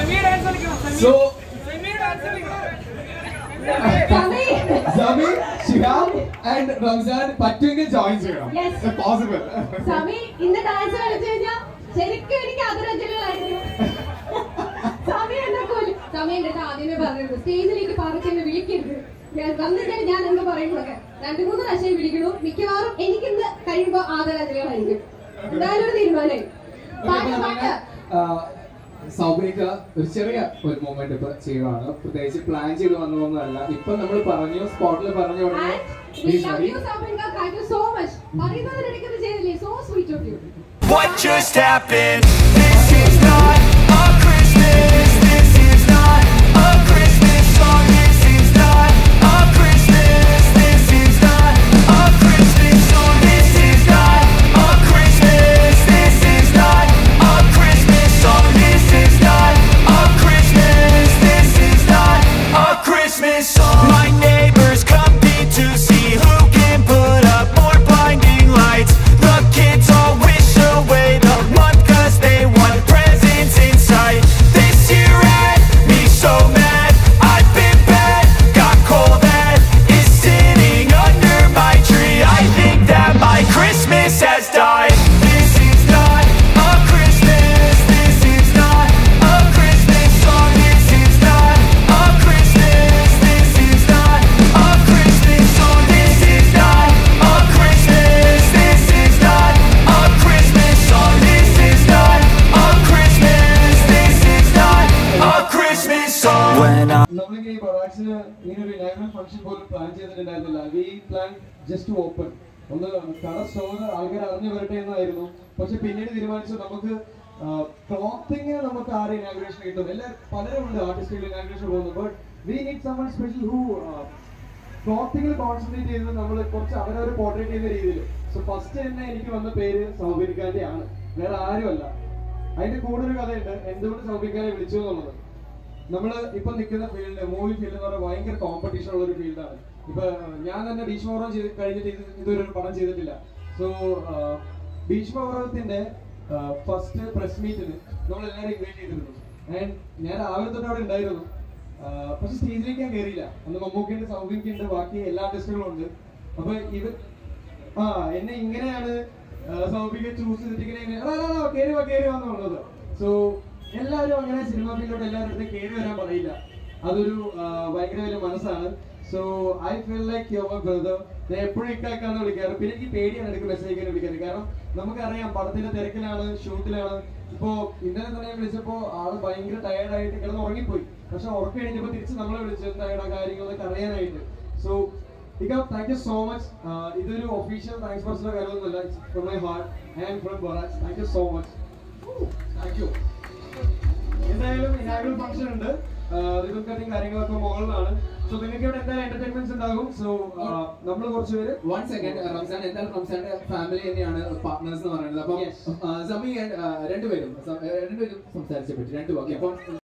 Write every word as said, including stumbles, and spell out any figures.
So, Sami, Shihab and Ramzan പറ്റുമെങ്കിൽ join ചെയ്യണം. If possible. Sami, ഇന്ന് ഡാൻസ് കളിച്ചു കഴിഞ്ഞാൽ ശരിക്കും എനിക്ക് അതിരഞ്ജലികളായിരുന്നു. Sami എന്നെ കൊല്ലും. Sami എന്റെ ആദ്യമേ പറഞ്ഞിരുന്നു സ്റ്റേജിലേക്ക് പാറച്ചെന്നെ വിളിക്കരുത്. ഞാൻ വന്നിട്ട് ഞാൻ എന്ത് പറയുന്നതൊക്കെ രണ്ടു മൂന്ന് പ്രാവശ്യം വിളിക്കണു. മിക്കവാറും എനിക്കിന്ന് കഴിയുമ്പോൾ ആദരാഞ്ജലികളായിരിക്കും. എന്തായാലും ഒരു തീരുമാനമായി. സൗബിനിക്ക ഒരു ചെറിയ ഒരു മൊമെന്റ് ഇപ്പൊ ചെയ്യുവാണ്. പ്രത്യേകിച്ച് പ്ലാൻ ചെയ്ത് വന്നതൊന്നുമല്ല. ഇപ്പൊ നമ്മൾ പറഞ്ഞു സ്പോട്ടിൽ പറഞ്ഞു What just happened? This is not a Christmas. This is not a Christmas song. This is not a Christmas. This is not a Christmas song. This is not a Christmas. This is not a Christmas song. This is not a Christmas. This is not a Christmas song. My neighbors compete to see who can put up more blinding lights. The kids all wish away the month cause they want presents in sight. This year had me so mad, I've been bad, got coal that is sitting under my tree. I think that my Christmas has died. This is not a Christmas. This is not a Christmas song. This is not a Christmas. This is not a Christmas song. This is not a Christmas. This is not a Christmas song. This is not a Christmas. This is not a Christmas song. When I നമ്മളിങ്ങനെ ഈ പ്രൊഡക്ട്സിന് ഇങ്ങനെ ഒരു inaugural function പോലും plan ചെയ്തിട്ടുണ്ടായിരുന്നില്ല. We plan just to open ഒന്ന് കട store ആൾക്കാർ അറിഞ്ഞു വരട്ടെ എന്നായിരുന്നു. പക്ഷെ പിന്നീട് തീരുമാനിച്ചു നമുക്ക് ക്ലോത്തിങ് നമുക്ക് ആരെ ഇനാഗുറേഷൻ കിട്ടും. എല്ലാ പലരും ഉണ്ട് ആർട്ടിസ്റ്റുകൾ ഇനാഗുറേഷൻ പോകുന്നു. But we need someone special who ക്ലോത്തിങ്ങിൽ കോൺസെൻട്രേറ്റ് ചെയ്ത് നമ്മൾ കുറച്ച് അവരവർ പോർട്രേറ്റ് ചെയ്യുന്ന രീതിയിൽ. സോ ഫസ്റ്റ് തന്നെ എനിക്ക് വന്ന പേര് സൗബിനിക്കാന്റെ ആണ്, വേറെ ആരുമല്ല. അതിന്റെ കൂടെ ഒരു കഥയുണ്ട് എന്തുകൊണ്ട് സൗബിനിക്കാനെ വിളിച്ചു എന്നുള്ളത്. നമ്മള് ഇപ്പൊ നിൽക്കുന്ന ഫീൽഡ് മൂവി ഫീൽഡ് എന്ന് പറഞ്ഞാൽ ഭയങ്കര കോമ്പറ്റീഷൻ ഉള്ള ഒരു ഫീൽഡാണ്. ഇപ്പൊ ഞാൻ തന്നെ ഭീഷ്മപർവം ചെയ്ത് കഴിഞ്ഞിട്ട് ഇത് ഇതൊരു പടം ചെയ്തിട്ടില്ല. സോ ഭീഷ്മപർവത്തിന്റെ ഫസ്റ്റ് പ്രസ് മീറ്റിന് നമ്മൾ എല്ലാവരും ഇൻവൈറ്റ് ചെയ്തിരുന്നു. ആൻഡ് ഞാൻ രാവിലെ തൊട്ട് അവിടെ ഉണ്ടായിരുന്നു. പക്ഷെ സ്റ്റേജിലേക്ക് ഞാൻ കയറിയില്ല. അന്ന് മമ്മൂക്കുണ്ട്, സൗബിനിക്കുണ്ട്, ബാക്കി എല്ലാ ആർട്ടിസ്റ്റുകളും ഉണ്ട്. അപ്പൊ ഇവർ ആ എന്നെ ഇങ്ങനെയാണ് സൗബിക ചൂസ് ചെയ്തിട്ട് ഇങ്ങനെ കയറി വാ കയറി വന്നുള്ളത്. സോ എല്ലാവരും അങ്ങനെ സിനിമ ഫീൽഡിലോട്ട് എല്ലാവരുടെ അടുത്ത് കയറി വരാൻ പറയില്ല. അതൊരു ഭയങ്കര വലിയ മനസ്സാണ്. So I feel like your brother. ഞാൻ എപ്പോഴും ഇക്കാക്കാന്ന് വിളിക്കാറ്. പിന്നെ എനിക്ക് പേടിയാണ് എനിക്ക് മെസ്സേജ് അയക്കാൻ വിളിക്കാറ്. കാരണം നമുക്കറിയാം പടത്തിന്റെ തിരക്കിലാണ്, ഷൂട്ടിലാണ്. ഇപ്പോ ഇന്നലെ തന്നെ ഞാൻ വിളിച്ചപ്പോ ആള് ഭയങ്കര ടയർഡായിട്ട് കിടന്ന് ഉറങ്ങിപ്പോയി. പക്ഷെ ഉറക്കം കഴിഞ്ഞപ്പോ തിരിച്ച് നമ്മളെ വിളിച്ചു എന്തായാലും കാര്യങ്ങളൊക്കെ അറിയാനായിട്ട്. സോ ഇക്ക താങ്ക് യു സോ മച്ച്. ഇതൊരു ഒഫീഷ്യൽ താങ്ക്സ് പേഴ്സണൽ കാര്യമൊന്നുമല്ല. From my heart and from ബറാസ്. Thank you so much. Thank you. എന്തായാലും ഇനാഗുറൽ ഫംഗ്ഷൻ ഉണ്ട്. റിബൺ കട്ടിങ് കാര്യങ്ങളൊക്കെ മുകളിലാണ്. സോ നിങ്ങൾക്ക് ഇവിടെ എന്തായാലും എന്റർടൈൻമെന്റ്സ് ഉണ്ടാകും. സോ നമ്മൾ കുറച്ച് പേര് വൺ സെക്കൻഡ് റംസാൻ എന്തായാലും റംസാന്റെ ഫാമിലി തന്നെയാണ് പാർട്ട്നേഴ്സ് എന്ന് പറയുന്നത്. അപ്പം സമി രണ്ടുപേരും രണ്ടുപേരും സംസാരിച്ചേ പറ്റി രണ്ടു വാക്ക്. അപ്പം